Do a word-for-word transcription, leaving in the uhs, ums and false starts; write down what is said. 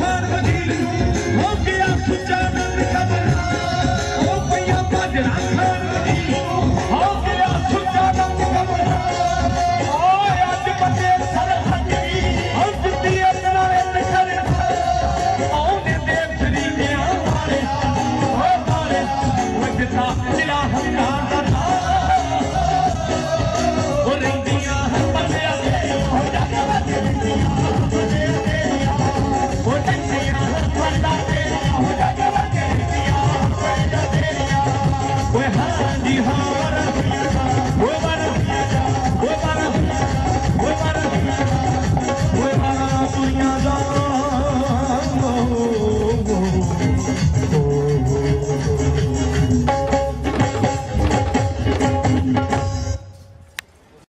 खान वजीर हो गया सुचा नंद कमल हो गया बाजरा खान वजीर हो गया सुचा नंद कमल ओए आज बंदे सरहद और जिंदी अपना इत करे ओने देव श्री ने मारे हो मारे वजता जिला हमदा दा ओ रंदियां बंदे हो जागा We're